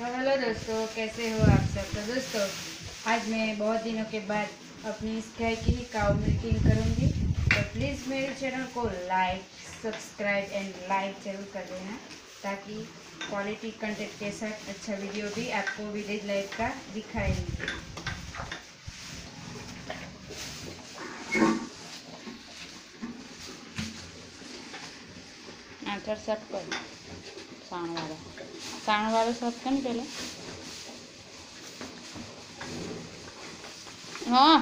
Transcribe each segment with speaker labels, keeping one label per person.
Speaker 1: Hello दोस्तों, कैसे हो आप सब। तो दोस्तों, आज मैं बहुत दिनों के बाद अपनी स्काई की काउ मिल्किंग करूँगी। तो प्लीज़ मेरे चैनल को लाइक, सब्सक्राइब एंड लाइक जरूर कर देना, ताकि क्वालिटी कंटेंट के साथ अच्छा वीडियो भी आपको विलेज लाइफ का दिखाएंगे। आंचर सेट कर साण वाला सेट कर पहले। हाँ।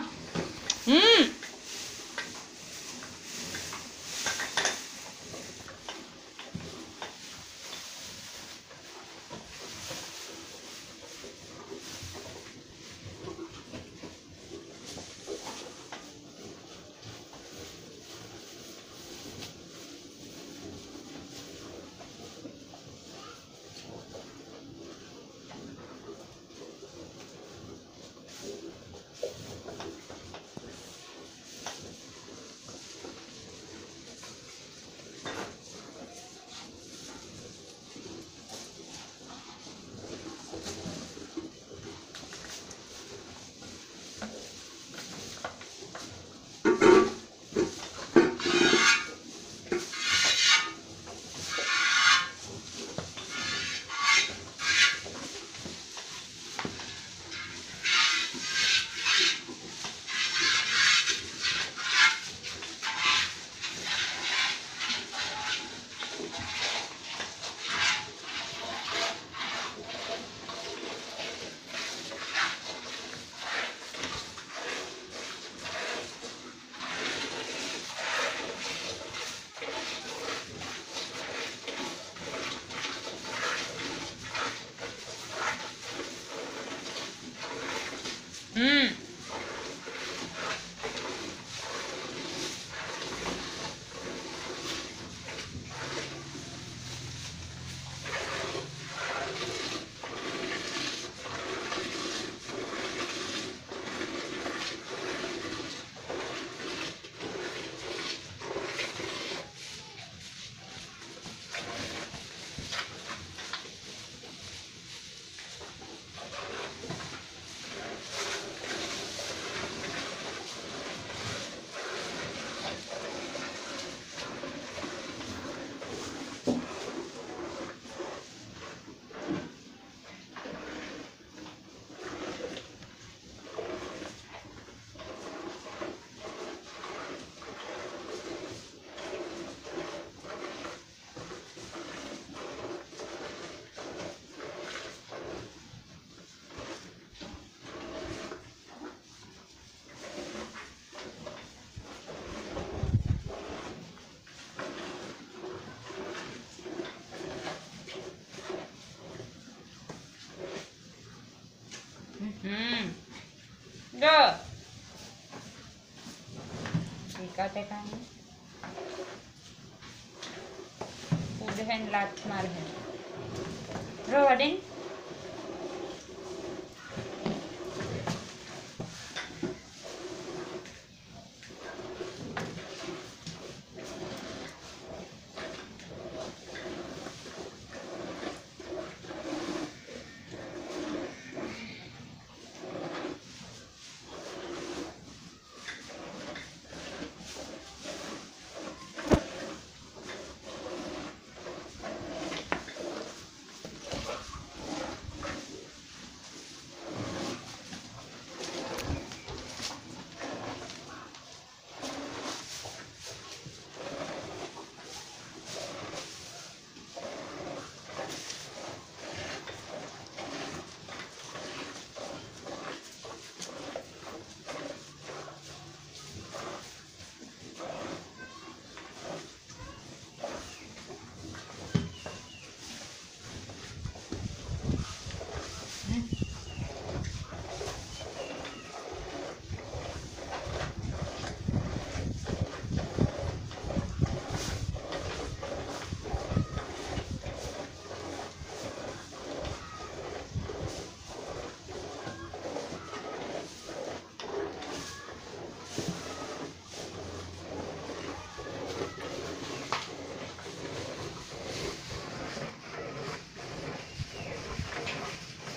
Speaker 1: जो ठीक है का पूरे हैं लात मार है रो वडिंग